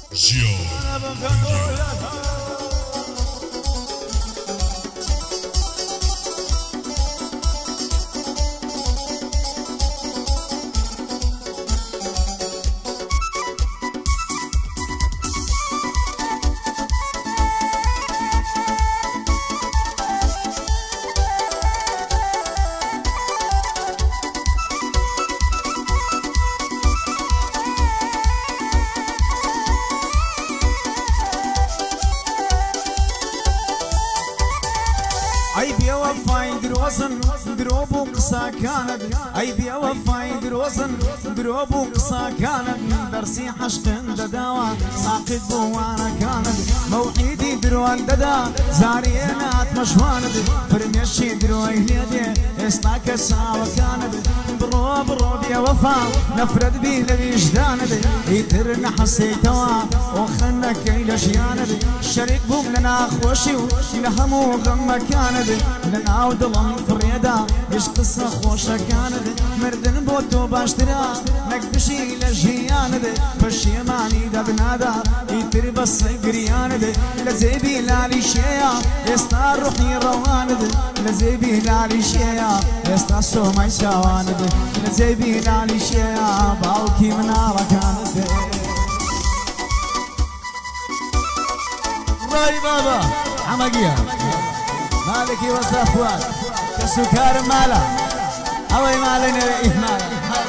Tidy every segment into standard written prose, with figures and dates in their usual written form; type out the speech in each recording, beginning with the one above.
أي بيوفاي دروسن دروبو قصا كانت أي بيوفاي دروسن دروبو قصا كانت درسي حشق دداوى ساقط بوانا كانت موعيدي دروان ددا زارينات مشواند فرميشي دروي ليدي استاك ساوى كانت برو بيا وفا نفرد بي لبي جداند يترن حسيتوا وخنك إلى شياند شريك بوم لنا خوشي لهمو غم كانت لنا عودلهم فريدا يش قصة خوشة كانت مردن بوتو باشترا نكبشي لجياند بشي ماني دا بنادا يتر بس قرياند لزيبي لالي شيا يستا روحي رواند لزيبي لالي شيا يستا سومي شواند لزيبي لالي شيا باوكي منارة كانت راي بابا عمقيا مالكي وصفوات كسكر مالا اوي مالنا إهمال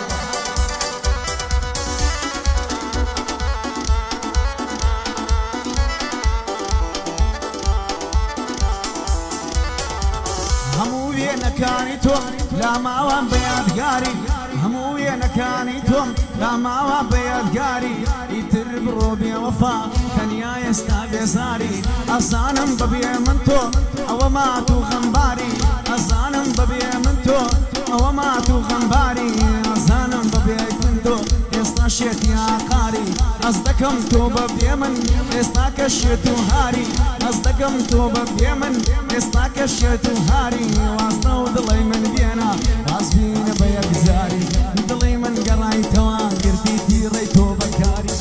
همو نكانيتهم لا ما وان بياد قاري همو نكانيتهم لا ما وان بياد قاري يترب روبي وفا كنيا يستاق ساري أصانم ببي منتو أو ماتو خنباري أصانم ببي منتو أو ماتو خنباري أصانم ببي منتو يستاشيت يا قاري أصدقم توبة بيمن يستاكشتو هاري أصدقم توبة بيمن يستاكشتو هاري واصلو ضلي من بينا واصبين بيك زاري ضلي من قراي توان قرتي تيري توبة كاري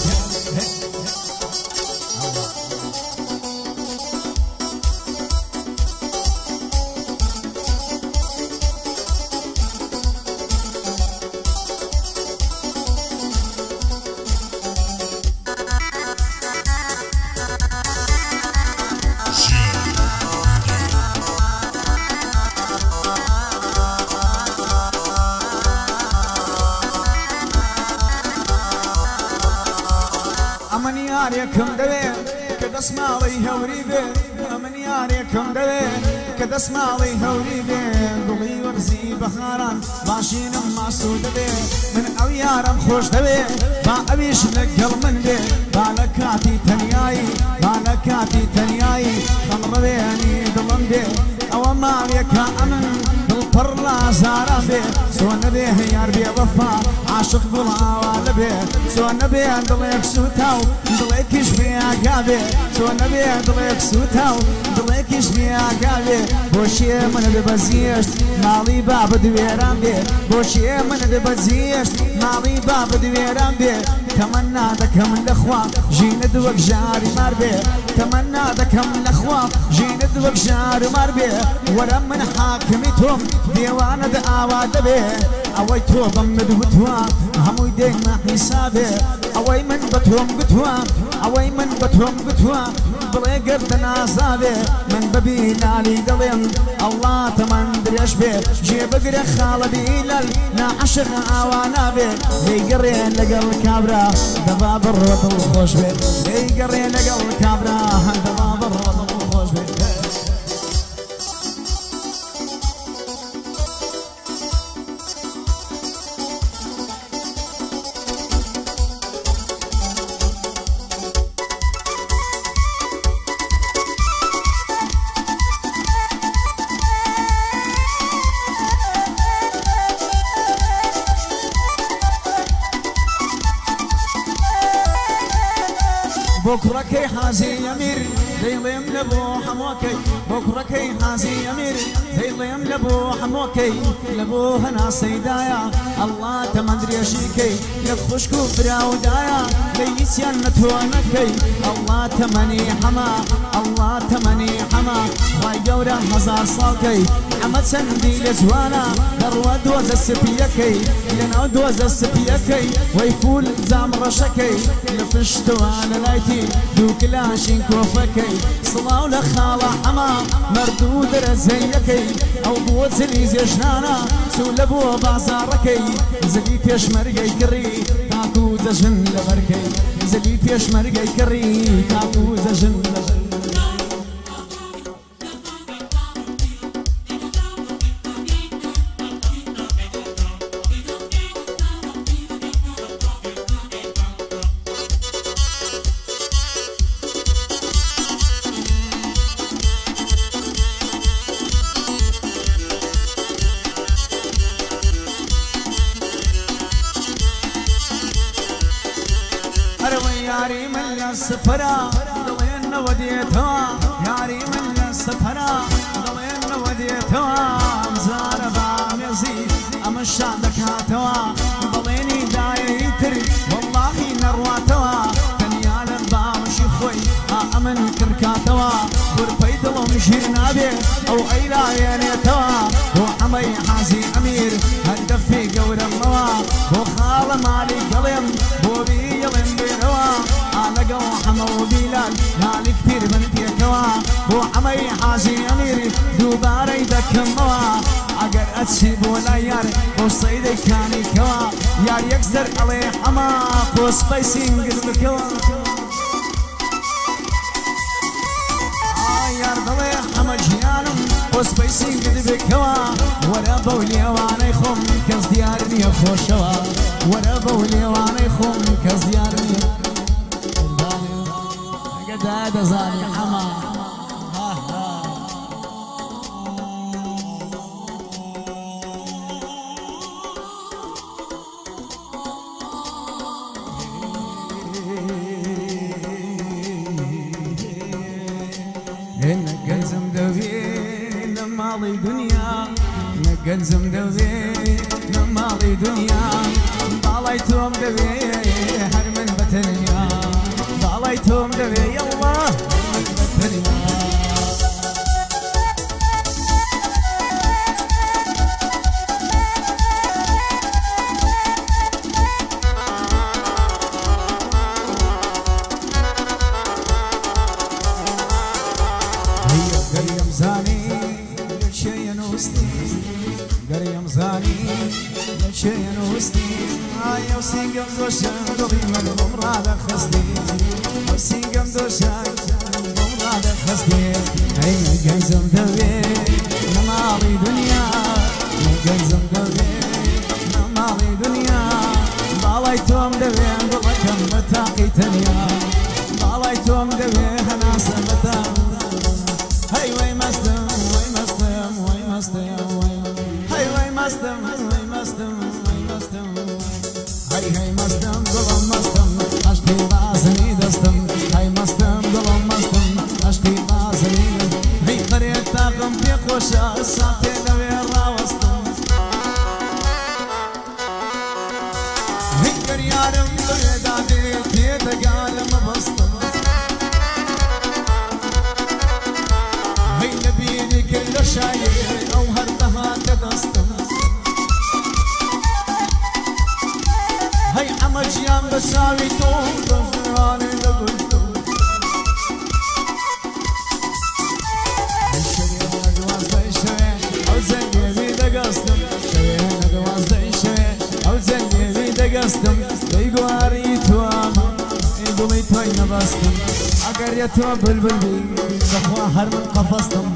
أمن ياريكم دبي كدس مالي هوري بي أمن ياريكم دبي كدس مالي هوري بي ضلي ورزي بخاران باشين معسود بي من أو يارم خوش دبي ما أبيش لقل من بي بالكاتي تنياي بالكاتي تنياي خمر بيني ضلن بي أو ما بيك أمن بالبرلا زارا بي سون بيه يار بي وفا عاشق بالعوال بي سون بيه ضليك سوتاو ضليكش بي عقابي سون بيه ضليك سوتاو ضليكش بي عقابي بوشي من دبزيشت مالي باب دويران بي بوشي من دبزيشت مالي باب دويران بي تمنى دكم الأخوة جين دوك جاري مار بي تمنى دكم الأخوة جين دوك جاري مار بي ورا من حاكمتهم ديوان دعوات بي اوي توبا مدوتوا همو يدين ما حسابي اوي من بتهم بتوا اوي من بتهم بتوا بلي قردنا صابي من ببي نالي دلين الله تمن دريش بي جيب قري خالدي لل نعشق اوانا بي لي قرين لقل كابرا دباب الرد الخوش بي لي قرين لقل كابرا دباب الرد الخوش بي بكرة كي حازي يمير ليلي من ابو حموكي بكركي حازي أمير ديليم لبو حموكي لبو هنا سيدايا الله تمدري شيكي يخشكو براودايا ليسيان نتوانكي الله تمني حما الله تمني حما راي قورا هزار صالكي محمد سندي لجوانا دروا دوز السبيكي لنا دوز السبيكي ويفول زام رشكي لفشتوانا لايتي دوك لاشين كوفكي صلاو لخالة حما مردود رزيكي او بوز لي زيشنانا سولبو بازاركي زلي بيش مرقي كري تاكو زجن لبركي زلي بيش مرقي كري تاكو زجن لبركي ياري من السفرة ضوين وديتها ياري من السفرة ضوين وديتها مزار بام يزيد أمش عندك هاتوا ضليني دايتر والله نرواتوا تنيال بامشي خوي أمن كركاتوا ورفيد ومشير نابي أو أيلا ينيتوا وحمي حازي أمير هالدفي قول الموا وخال مالي قلم بوبي يلم بيروا أنا قو حمو بيلال مالي كتير من تيكوا وحمي حازي أمير دوباري دكموا أقر أتسيب ولا يار وصيدي كاني كوا يار يكسر عليه حما وسبيسين قلب كوا يار ضلي حما جيانم وسبيسين قلب كوا ورا بولي وانا يخم كز ديارني خوشوا ورا بولي وانا يخم كز ديارني قد هذا زاني حما نقلزم دوين مالي دنيا نقلزم دوين مالي دنيا ضليتهم دوي هرمن بتنيا ضليتهم دوي يلا هرمن بتنيا قريم زاني للشي نوستي قريم زاني للشي نوستي هاي وسيقم دوشان قريم الممرادة خصدي وسيقم دوشان الممرادة خصدي هاي نقلزم دوي نمالي دنيا نقلزم دوي نمالي دنيا ضليتهم دوي ضلكم متاقي تنيا ضليتهم دوي هناسة متاقي هاي وي مستم وي مستم وي مستم هاي وي مستم وي مستم وي مستم هاي مستم ظلم مستم اشتي بازني دستم هاي مستم ظلم مستم اشتي بازني هاي قريت طاقم في خوشة ساعتي لوي راوستم هاي قريارم لوي دادي تيدا قالم بستم كل شاير او هردها تدستم هاي حمجيان بساوي توم رفراني لقلتم الشريح نقواز داي شوي او زنجي دقستم شوي نقواز داي شوي او زنجي دقستم ديقواري تواما يقولي توي نبستم اقر يتوا بلبلبي دخوا هرمن قفصتم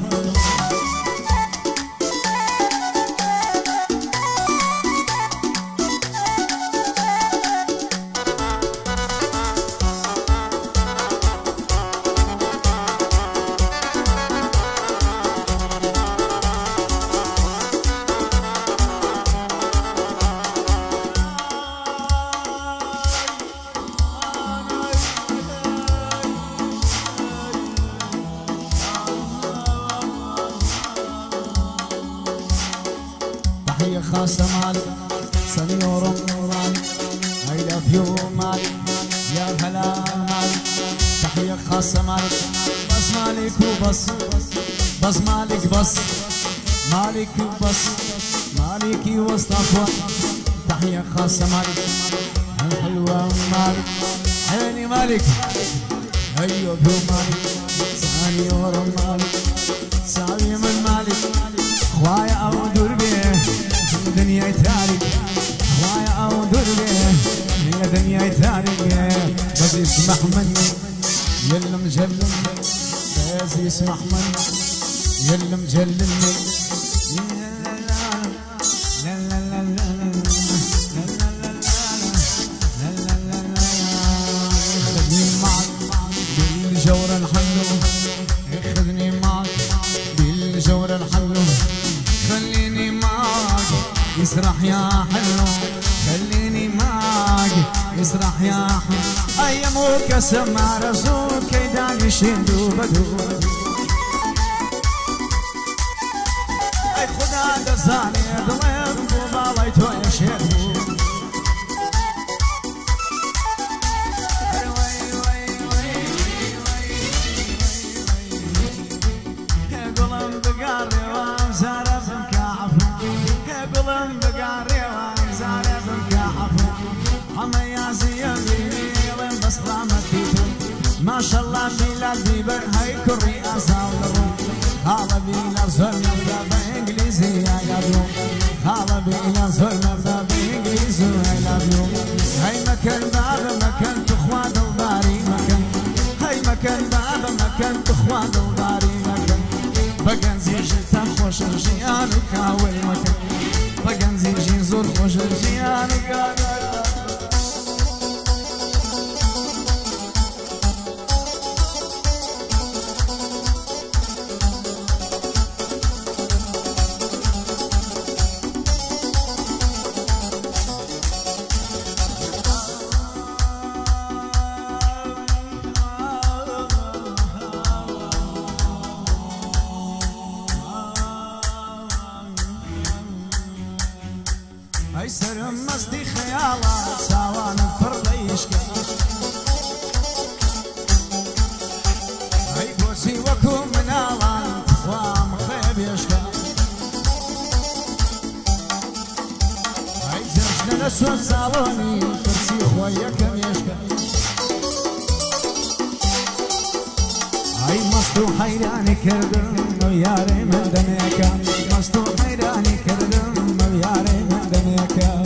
خاصة مالك سنيور مالك I love you مالك يا هلا مالك تحية خاصة مالك بس مالك وبس بس مالك بس مالك وبس مالكي واصطفى تحية خاصة مالك الحلوة مالك عيني مالك أيوة هو مالك ثاني ورا مالك ساوي من مالك خوايا أو دربيه دنيا تارك خوايا أو دربيه هي دنيا تارك بس يسمح مني يلا مجللني بس يسمح مني يلا مجللني بالجور الحلو خذني معك بالجور الحلو خليني معك يسرح يا حلو خليني معك يسرح يا حلو أيامك سمع رسول كيداني شندو بدو أي خدا دزاني دلم بوبالي توي شندو ما شاء الله بلاد بيبر هاي كوري أزاولهم خاله بيلا زول مردا بإنجليزي I love you خاله بيلا زول مردا بإنجليزي I love you هاي مكان بابا مكان تخوان الباري مكان هاي مكان بابا مكان تخوان الباري مكان بقنزي جلتا خوش الجيان وكاول مكان بقنزي جي زور خوش الجيان وكاول هاي سرم مصدي خيالات ساوان فرليشك هاي بوسي وكو منالان وام خيب يشكا هاي زرجنا نسوى صالوني ترسي خويا كم يشكا هاي مصدو حيراني كردن وياري من دميكا مصدو حيراني كردن وياري من دميكا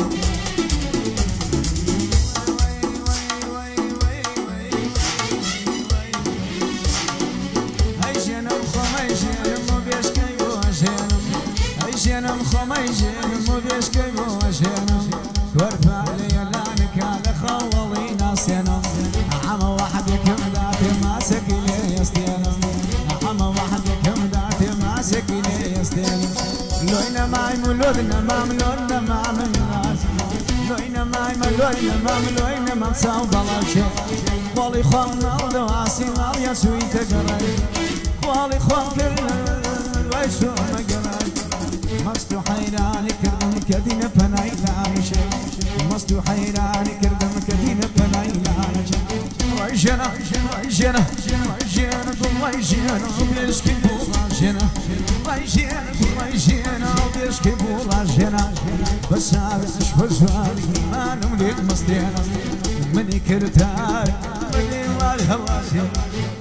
هاي جنم خمي جنم وبيشكي وجنم هاي جنم خمي جنم وبيشكي وجنم وارفع لي لانك على خوالي ناس ينم عم واحد يكم ذاتي ماسك لي يستينم عم واحد يكم ذاتي ماسك لي يستينم لوينا معي مولودنا ما ملودنا ما من الناس لوينا معي ملودنا ما ملوينا ما تصاوب على شيء خوالي خوان نالدو عاسي نال يا سوي تقرأي خوالي خوان كل ويسو مقرأي مستو حيراني كردم كدين بناي لانشي مستو حيراني كردم كدين بناي لانشي ويجنا ويجنا ويجنا ويجنا وبيشكي بولاجنا ويجنا ويجنا وبيشكي بولاجنا بس عارف بزوالي ما نملك مصدينا مني كرتاري مني والهواسي